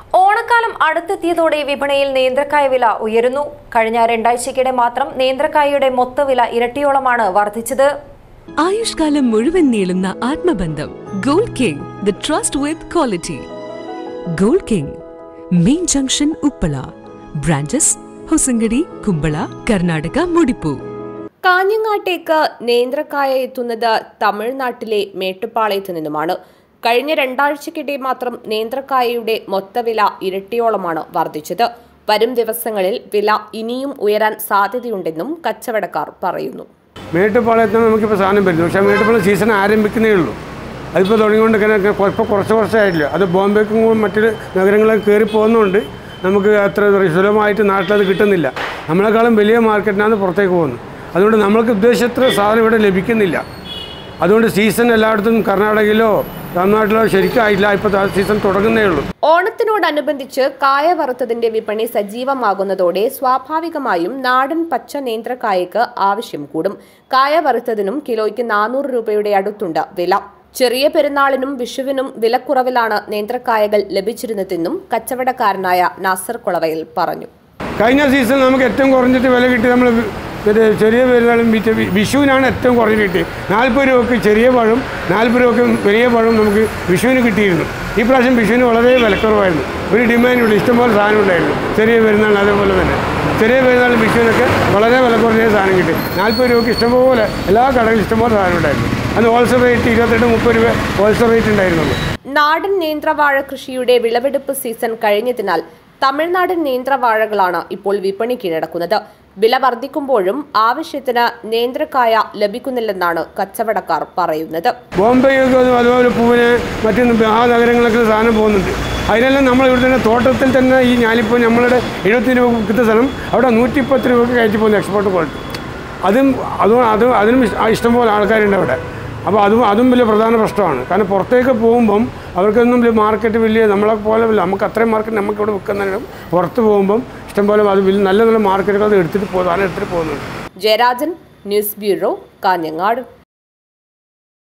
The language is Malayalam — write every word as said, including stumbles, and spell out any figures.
ഓണക്കാലം അടുത്തെത്തിയതോടെ വിപണിയിൽ നേന്ത്രക്കായ വില ഉയരുന്നു. കഴിഞ്ഞ രണ്ടാഴ്ചയ്ക്കിടെ മാത്രം നേന്ത്രക്കായയുടെ മൊത്തവില ഇരട്ടിയോളമാണ് വർദ്ധിച്ചത്. ആയുഷ്കാലം മുഴുവൻ നീളുന്ന ആത്മബന്ധം. Gold King, the trust with quality. Gold King, main junction, Uppala. Branches Hosangadi, Kumbla, Karnataka, Mudipu. കാഞ്ഞങ്ങാട്ടേക്ക് നേന്ത്രക്കായ എത്തുന്നത് തമിഴ്നാട്ടിലെ മേട്ടുപ്പാളയത്തു നിന്നുമാണ്. കഴിഞ്ഞ രണ്ടാഴ്ചക്കിടെ മാത്രം നേന്ത്രക്കായയുടെ മൊത്തവില ഇരട്ടിയോളമാണ് വർദ്ധിച്ചത്. വരും ദിവസങ്ങളിൽ വില ഇനിയും ഉയരാൻ സാധ്യതയുണ്ടെന്നും കച്ചവടക്കാർ പറയുന്നു. മേട്ടുപ്പാളയത്ത് നമുക്കിപ്പോൾ സാധനം വരുന്നു, പക്ഷേ മേട്ടുപ്പാളയം സീസൺ ആരംഭിക്കുന്നേ ഉള്ളൂ. അതിപ്പോൾ തുടങ്ങിക്കൊണ്ട് ഇപ്പോൾ കുറച്ച് കുറച്ചായിട്ടില്ല. അത് ബോംബെക്കും മറ്റു നഗരങ്ങളിലേക്ക് കയറി പോകുന്നതുകൊണ്ട് നമുക്ക് അത്ര സുലഭമായിട്ട് നാട്ടിലത് കിട്ടുന്നില്ല. നമ്മളെക്കാളും വലിയ മാർക്കറ്റിനാണ് പുറത്തേക്ക് പോകുന്നത്. അതുകൊണ്ട് നമ്മൾക്ക് ഉദ്ദേശിച്ചത്ര സാധനം ഇവിടെ ലഭിക്കുന്നില്ല. അതുകൊണ്ട് സീസൺ എല്ലായിടത്തും കർണാടകയിലോ തമിഴ്നാട്ടിലോ ശരിക്കായില്ല. ഇപ്പോൾ സീസൺ തുടങ്ങുന്നേ ഉള്ളൂ. ഓണത്തിനോടനുബന്ധിച്ച് കായ വറുത്തതിന്റെ വിപണി സജീവമാകുന്നതോടെ സ്വാഭാവികമായും നാടൻ പച്ച നേന്ത്രക്കായക്ക് ആവശ്യം കൂടും. കായ വറുത്തതിനും കിലോയ്ക്ക് നാനൂറ് രൂപയുടെ അടുത്തുണ്ട് വില. ചെറിയ പെരുന്നാളിനും വിഷുവിനും വിലക്കുറവിലാണ് നേന്ത്രക്കായകൾ ലഭിച്ചിരുന്നതെന്നും കച്ചവടക്കാരനായ നാസർ കുളവയിൽ പറഞ്ഞു. കഴിഞ്ഞ സീസൺ നമുക്ക് ഏറ്റവും കുറഞ്ഞിട്ട് വില കിട്ടി. നമ്മൾ ചെറിയ പെരുന്നാളും വിഷുവിനാണ് ഏറ്റവും കുറഞ്ഞ് കിട്ടി. നാൽപ്പത് രൂപയ്ക്ക് ചെറിയ പഴം, നാൽപ്പത് രൂപയ്ക്ക് വലിയ പഴം നമുക്ക് വിഷുവിന് കിട്ടിയിരുന്നു. ഈ പ്രാവശ്യം വിഷുവിന് വളരെ വിലക്കുറവായിരുന്നു. ഒരു ഡിമാൻഡുണ്ട്, ഇഷ്ടംപോലെ സാധനം ഉണ്ടായിരുന്നു. ചെറിയ പെരുന്നാൾ അതേപോലെ തന്നെ ചെറിയ പെരുന്നാളും വിഷുവിനൊക്കെ വളരെ വില കുറഞ്ഞ സാധനം കിട്ടി. നാൽപ്പത് രൂപയ്ക്ക് ഇഷ്ടംപോലെ എല്ലാ കടകളിലും ഇഷ്ടംപോലെ സാധനം ഉണ്ടായിരുന്നു. അന്ന് ഹോൾസെയിൽ റേറ്റ് ഇരുപത്തെട്ട് മുപ്പത് രൂപ ഹോൾസെയിൽ റേറ്റ് ഉണ്ടായിരുന്നുള്ളൂ. നാടൻ നേന്ത്രവാഴ കൃഷിയുടെ വിളവെടുപ്പ് സീസൺ കഴിഞ്ഞതിനാൽ തമിഴ്നാടൻ നേന്ത്രവാഴകളാണ് ഇപ്പോൾ വിപണി കീഴടക്കുന്നത്. വില വർദ്ധിക്കുമ്പോഴും ആവശ്യത്തിന് നേന്ത്രക്കായ ലഭിക്കുന്നില്ലെന്നാണ് കച്ചവടക്കാർ പറയുന്നത്. ബോംബെയൊക്കെ അതുപോലെ പൂവിന് മറ്റു മഹാനഗരങ്ങളൊക്കെ സാധനം പോകുന്നുണ്ട്. അതിനെല്ലാം നമ്മൾ ഇവിടെ തന്നെ തോട്ടത്തിൽ തന്നെ ഈ ഞാനിപ്പോൾ നമ്മളുടെ എഴുപത്തി രൂപ കിട്ടുന്ന സ്ഥലം അവിടെ നൂറ്റിപ്പത്ത് രൂപയ്ക്ക് കയറ്റി പോകുന്ന എക്സ്പോർട്ട് ക്വാളിറ്റി. അതും അതും അതും അതിനും ഇഷ്ടംപോലെ ആൾക്കാരുണ്ട് അവിടെ. അപ്പോൾ അതും അതും വലിയ പ്രധാന പ്രശ്നമാണ്. കാരണം പുറത്തേക്ക് പോകുമ്പം അവർക്കൊന്നും വലിയ മാർക്കറ്റ് വലിയ നമ്മളെ പോലെ നമുക്ക് അത്രയും മാർക്കറ്റ് നമുക്ക് ഇവിടെ വിൽക്കുന്നതിനും പുറത്ത് പോകുമ്പം ഇഷ്ടംപോലെ അത് വലിയ നല്ല നല്ല മാർക്കറ്റുകൾ അത് എടുത്തിട്ട് പോകും, സാധനം എടുത്തിട്ട് പോകുന്നുണ്ട്. Jayarajan, news bureau, Kanhangad.